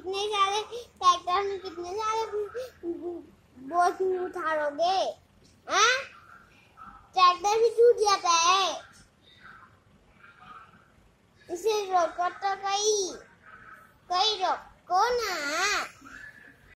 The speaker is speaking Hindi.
कितने सारे ट्रैक्टर में कितने सारे बोझ उठाओगे? हाँ, ट्रैक्टर भी टूट जाता है। इसे रोको तो कहीं रोको ना।